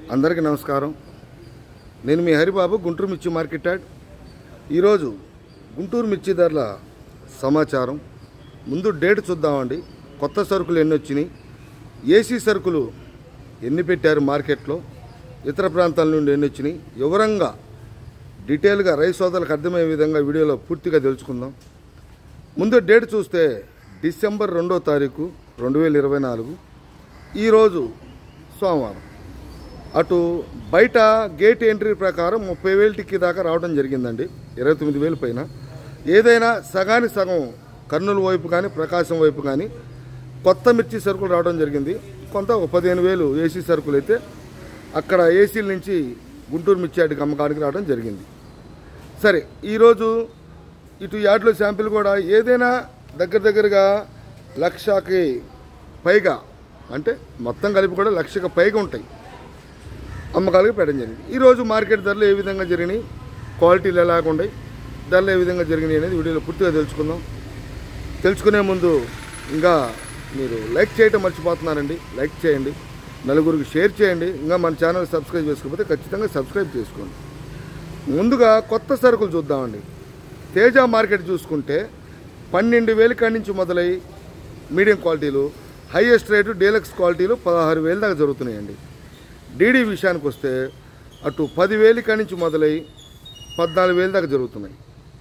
అందరికీ నమస్కారం. నేను మీ హరిబాబు, గుంటూరు మిర్చి మార్కెట్ యార్డ్. ఈరోజు గుంటూరు మిర్చి ధరల సమాచారం. ముందు డేట్ చూద్దామండి. కొత్త సరుకులు ఎన్ని వచ్చినాయి, ఏసీ సరుకులు ఎన్ని పెట్టారు మార్కెట్లో, ఇతర ప్రాంతాల నుండి ఎన్ని వచ్చినాయి, వివరంగా డీటెయిల్గా రైతు సోదరులకు అర్థమయ్యే విధంగా వీడియోలో పూర్తిగా తెలుసుకుందాం. ముందు డేట్ చూస్తే డిసెంబర్ 2వ తారీఖు 2024, ఈరోజు సోమవారం. అటు బయట గేట్ ఎంట్రీ ప్రకారం 30,000 టిక్కీ దాకా రావడం జరిగిందండి, 29,000 పైన. ఏదైనా సగానికి సగం కర్నూలు వైపు కానీ ప్రకాశం వైపు కానీ కొత్త మిర్చి సరుకులు రావడం జరిగింది. కొంత 15,000 ఏసీ సరుకులు అయితే అక్కడ ఏసీల నుంచి గుంటూరు మిర్చి యార్డ్కి అమ్మకానికి రావడం జరిగింది. సరే, ఈరోజు ఇటు యార్డ్లో శాంపిల్ కూడా ఏదైనా దగ్గరగా 1,00,000కి పైగా, అంటే మొత్తం కలిపి కూడా 1,00,000కి పైగా ఉంటాయి అమ్మకాలకు పెట్టడం జరిగింది. ఈరోజు మార్కెట్ ధరలు ఏ విధంగా జరిగినాయి, క్వాలిటీలు ఎలాగుంటాయి, ధరలు ఏ విధంగా జరిగినాయి అనేది వీడియోలో పూర్తిగా తెలుసుకుందాం. తెలుసుకునే ముందు ఇంకా మీరు లైక్ చేయటం మర్చిపోతున్నారండి. లైక్ చేయండి, నలుగురికి షేర్ చేయండి. ఇంకా మన ఛానల్ సబ్స్క్రైబ్ చేసుకోకపోతే ఖచ్చితంగా సబ్స్క్రైబ్ చేసుకోండి. ముందుగా కొత్త సరుకులు చూద్దామండి. తేజ మార్కెట్ చూసుకుంటే 12,000 కాడి నుంచి మొదలై మీడియం క్వాలిటీలు, హైయెస్ట్ రేటు డీలక్స్ క్వాలిటీలు 16,000 దాకా జరుగుతున్నాయండి. డీడీ విషయానికి వస్తే అటు 10,000 కాడి నుంచి మొదలై 14,000 దాకా జరుగుతున్నాయి.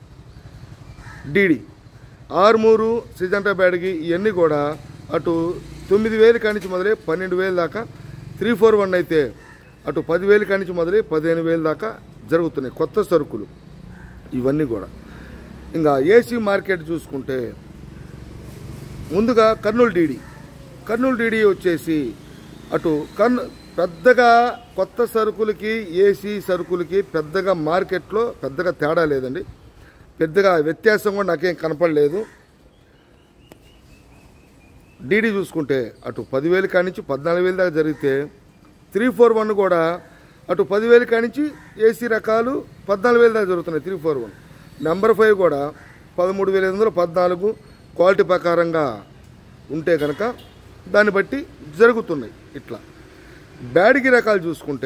డీడీ ఆర్మూరు, సిజంటా బ్యాడ్కి ఇవన్నీ కూడా అటు 9,000 కాడి నుంచి మొదలై 12,000 దాకా. 341 అయితే అటు 10,000 కాడి నుంచి మొదలై 15,000 దాకా జరుగుతున్నాయి కొత్త సరుకులు ఇవన్నీ కూడా. ఇంకా ఏసీ మార్కెట్ చూసుకుంటే ముందుగా కర్నూలు డీడీ వచ్చేసి అటు పెద్దగా కొత్త సరుకులకి ఏసీ సరుకులకి పెద్దగా మార్కెట్లో పెద్దగా తేడా లేదండి. పెద్దగా వ్యత్యాసం కూడా నాకేం కనపడలేదు. డీడీ చూసుకుంటే అటు 10,000 కాడి నుంచి 14,000 దాకా జరిగితే 341 కూడా అటు 10,000 కాడి నుంచి ఏసీ రకాలు 14,000 దాకా జరుగుతున్నాయి. 341 నెంబర్ 5 కూడా 13,514 క్వాలిటీ ప్రకారంగా ఉంటే కనుక దాన్ని బట్టి జరుగుతున్నాయి. ఇట్లా బ్యాడ్కి రకాలు చూసుకుంటే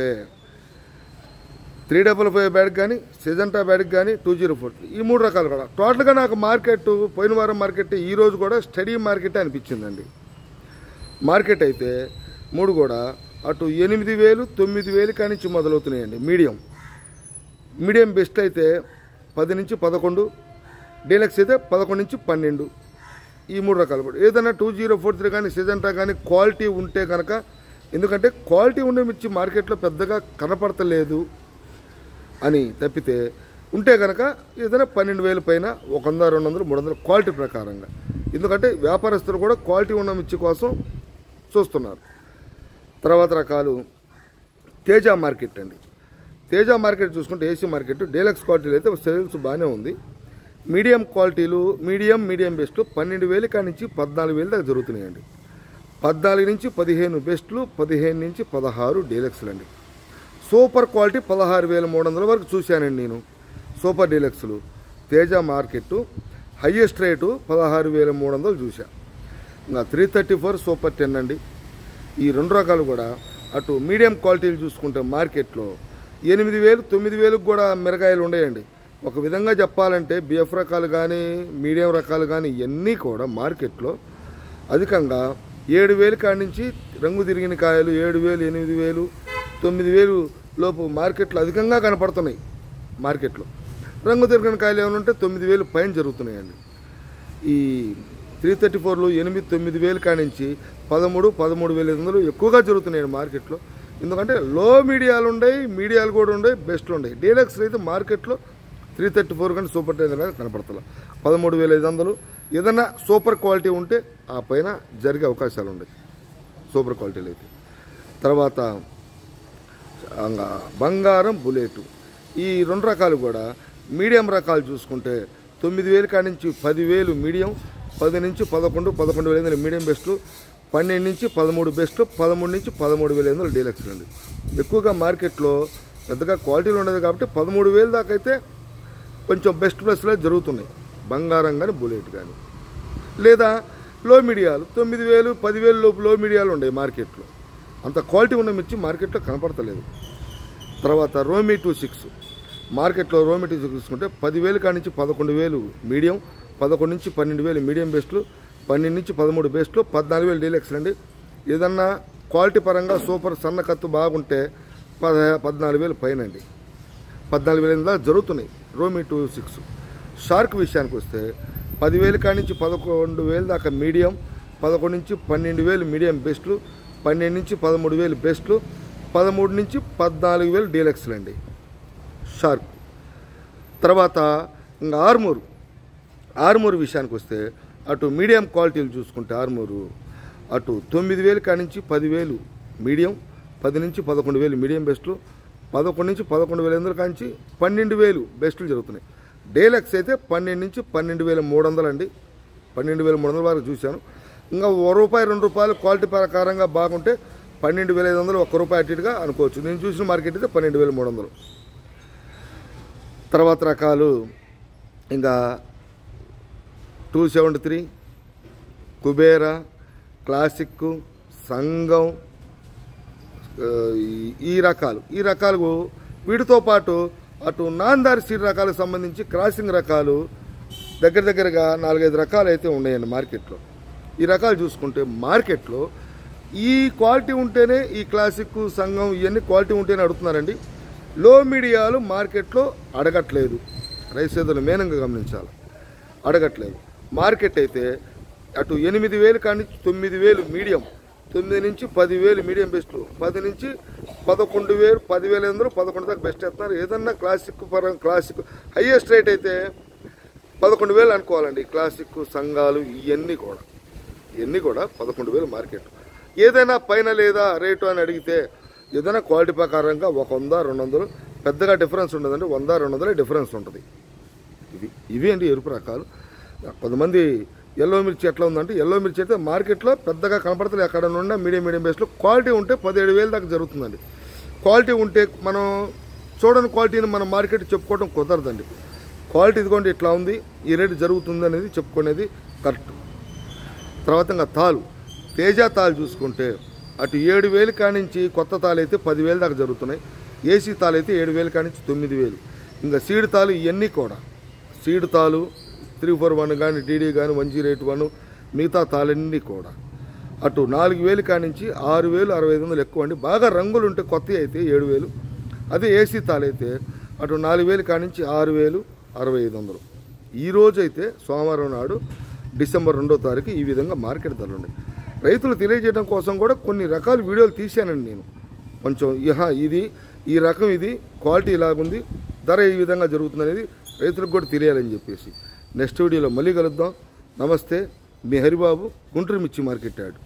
355 బ్యాడ్ కానీ, సిజంటా బ్యాడ్కి కానీ 204, ఈ 3 రకాలు కూడా టోటల్గా నాకు మార్కెట్ పోయిన వారం మార్కెట్ ఈరోజు కూడా స్టడీ మార్కెట్ అనిపించిందండి. మార్కెట్ అయితే 3 కూడా అటు 8,000, 9,000 కాడి నుంచి మొదలవుతున్నాయండి. మీడియం బెస్ట్ అయితే 10 నుంచి 11, డీలక్స్ అయితే 11 నుంచి 12, ఈ 3 రకాలు కూడా. ఏదైనా 2043 కానీ సిజంటా కానీ క్వాలిటీ ఉంటే కనుక, ఎందుకంటే క్వాలిటీ ఉండే మిర్చి మార్కెట్లో పెద్దగా కనపడతలేదు అని తప్పితే ఉంటే కనుక ఏదైనా 12,000 పైన 100, 200, 300 క్వాలిటీ ప్రకారంగా. ఎందుకంటే వ్యాపారస్తులు కూడా క్వాలిటీ ఉన్న మిర్చి కోసం చూస్తున్నారు. తర్వాత రకాలు తేజ మార్కెట్ అండి. తేజ మార్కెట్ చూసుకుంటే ఏసీ మార్కెట్ డీలక్స్ క్వాలిటీలు అయితే సేల్స్ బాగానే ఉంది. మీడియం క్వాలిటీలు మీడియం బెస్ట్లు 12,000 కాడి నుంచి 14,000 దాకా జరుగుతున్నాయండి. 14 నుంచి 15 బెస్ట్లు, 15 నుంచి 16 డీలక్స్లు అండి. సూపర్ క్వాలిటీ 16,300 వరకు చూశానండి నేను. సూపర్ డీలక్స్లు తేజ మార్కెట్ హైయెస్ట్ రేటు 16,300 చూసా. ఇంకా 334 సూపర్ 10 అండి. ఈ 2 రకాలు కూడా అటు మీడియం క్వాలిటీలు చూసుకుంటే మార్కెట్లో 8,000, 9,000 కూడా మిరగాయలు ఉన్నాయండి. ఒక విధంగా చెప్పాలంటే బిఎఫ్ రకాలు కానీ మీడియం రకాలు కానీ ఇవన్నీ కూడా మార్కెట్లో అధికంగా 7,000 కాడి నుంచి రంగు తిరిగిన కాయలు 7,000, 8,000, 9,000 లోపు మార్కెట్లో అధికంగా కనపడుతున్నాయి. మార్కెట్లో రంగు తిరిగిన కాయలు ఏమైనా ఉంటే 9,000 పైన జరుగుతున్నాయండి. ఈ 334లు 8, 9,000 కాడి నుంచి 13, 13,500 ఎక్కువగా జరుగుతున్నాయండి మార్కెట్లో. ఎందుకంటే లో మీడియాలు ఉన్నాయి, మీడియాలు కూడా ఉన్నాయి, బెస్ట్లు ఉన్నాయి. డీలక్స్ అయితే మార్కెట్లో 334 కానీ సూపర్ 10 కానీ కనపడతలే. 13,500 ఏదైనా సూపర్ క్వాలిటీ ఉంటే ఆ పైన జరిగే అవకాశాలు ఉన్నాయి సూపర్ క్వాలిటీలు అయితే. తర్వాత బంగారం, బుల్లెట్, ఈ 2 రకాలు కూడా మీడియం రకాలు చూసుకుంటే 9,000 కాడి నుంచి 10,000 మీడియం, 10 నుంచి 11, 11,500 మీడియం బెస్ట్లు, 12 నుంచి 13 బెస్ట్లు, 13 నుంచి 13,500 డీలక్స్లు అండి. ఎక్కువగా మార్కెట్లో పెద్దగా క్వాలిటీలు ఉండదు కాబట్టి 13,000 దాకా అయితే కొంచెం బెస్ట్ ప్లస్లో జరుగుతున్నాయి. బంగారం కానీ బుల్లెట్ కానీ, లేదా లో మీడియాలు 9,000, 10,000 లోపు లో మీడియాలు ఉన్నాయి మార్కెట్లో. అంత క్వాలిటీ ఉన్న మిర్చి మార్కెట్లో కనపడతలేదు. తర్వాత రోమి 26 మార్కెట్లో రోమి 26 తీసుకుంటే 10,000 కాడి నుంచి 11,000 మీడియం, 11 నుంచి 12,000 మీడియం బెస్ట్లు, 12 నుంచి 13 బెస్ట్లు, 14,000 డీలక్స్లు అండి. ఏదన్నా క్వాలిటీ పరంగా సూపర్ సన్న కత్తు బాగుంటే 14,000 పైన అండి, 14,000 దాకా జరుగుతున్నాయి రోమి 26. షార్క్ విషయానికి వస్తే 10,000 కాడి నుంచి 11,000 దాకా మీడియం, 11 నుంచి 12,000 మీడియం బెస్ట్లు, 12 నుంచి 13,000 బెస్ట్లు, 13 నుంచి 14,000 డీలక్స్లు అండి షార్క్. తర్వాత ఇంకా ఆర్మూర్ విషయానికి వస్తే అటు మీడియం క్వాలిటీలు చూసుకుంటే ఆర్మూరు అటు 9,000 కాడి నుంచి 10,000 మీడియం, 10 నుంచి 11,000 మీడియం బెస్ట్లు, 11 నుంచి 11,500 కాడి నుంచి 12,000 బెస్ట్లు జరుగుతున్నాయి. డీలక్స్ అయితే 12 నుంచి 12,300 అండి, 12,300 వరకు చూశాను. ఇంకా ₹1 ₹2 క్వాలిటీ ప్రకారంగా బాగుంటే 12,500 ₹1 అటు ఇటుగా అనుకోవచ్చు. నేను చూసిన మార్కెట్ అయితే 12,300. తర్వాత రకాలు ఇంకా 273, కుబేరా, క్లాసిక్, సంఘం, ఈ రకాలు వీటితో పాటు అటు నాందారి సీడ్ రకాలకు సంబంధించి క్రాసింగ్ రకాలు దగ్గరగా 4-5 రకాలు అయితే ఉన్నాయండి మార్కెట్లో. ఈ రకాలు చూసుకుంటే మార్కెట్లో ఈ క్వాలిటీ ఉంటేనే ఈ క్లాసిక్, సంఘం ఇవన్నీ క్వాలిటీ ఉంటేనే అడుగుతున్నారండి. లో మీడియాలు మార్కెట్లో అడగట్లేదు. రైతులు మేనంగా గమనించాలి, అడగట్లేదు. మార్కెట్ అయితే అటు 8,000 కాడి నుంచి 9,000 మీడియం, 9 నుంచి 10,000 మీడియం బెస్ట్లు, 10 నుంచి 11,000, 10,500, 11 దాకా బెస్ట్ వేస్తున్నారు. ఏదన్నా క్లాసిక్ హైయెస్ట్ రేట్ అయితే 11,000 అనుకోవాలండి. క్లాసిక్, సంఘాలు ఇవన్నీ కూడా 11,000 మార్కెట్. ఏదైనా పైన లేదా రేటు అని అడిగితే ఏదైనా క్వాలిటీ ప్రకారంగా 100, 200 పెద్దగా డిఫరెన్స్ ఉండదండి. 100, 200 డిఫరెన్స్ ఉంటుంది. ఇవి అండి ఎరుపు రకాలు. కొంతమంది ఎల్లో మిర్చి ఎట్లా ఉందంటే, ఎల్లో మిర్చి అయితే మార్కెట్లో పెద్దగా కనపడతలేదు. ఎక్కడ నుండి మీడియం బేస్లో క్వాలిటీ ఉంటే 17,000 దాకా జరుగుతుందండి. క్వాలిటీ ఉంటే మనం చూడని క్వాలిటీని మనం మార్కెట్ చెప్పుకోవడం కుదరదండి. క్వాలిటీ ఇదిగోండి ఇట్లా ఉంది, ఈ రేటు జరుగుతుంది అనేది చెప్పుకునేది కరెక్ట్. తర్వాత ఇంకా తేజ తాలు చూసుకుంటే అటు 7,000 కాడి నుంచి కొత్త తాలు అయితే 10,000 దాకా జరుగుతున్నాయి. ఏసీ తాలు అయితే 7,000 కాడి నుంచి 9,000. ఇంకా సీడ్ తాలు ఇవన్నీ కూడా సీడ్ తాలు 341 కానీ, డీడీ కానీ, 108 మిగతా తాలన్నీ కూడా అటు 4,000 కాడి నుంచి 6,000, 6,500 ఎక్కువ అండి. బాగా రంగులు ఉంటే కొత్తవి అయితే 7,000. అదే ఏసీ తాలు అయితే అటు 4,000 కాడి నుంచి 6,000, 6,500. ఈరోజు అయితే సోమవారం నాడు డిసెంబర్ 2వ తారీఖు ఈ విధంగా మార్కెట్ ధరలు ఉన్నాయి. రైతులు తెలియజేయడం కోసం కూడా కొన్ని రకాల వీడియోలు తీశానండి నేను. కొంచెం ఈ రకం ఇది క్వాలిటీ ఇలాగుంది, ధర ఈ విధంగా జరుగుతుంది అనేది రైతులకు కూడా తెలియాలని చెప్పేసి నెక్స్ట్ వీడియోలో మళ్ళీ కలుద్దాం. నమస్తే, మీ హరిబాబు, గుంటూరు మిర్చి మార్కెట్ యార్డ్.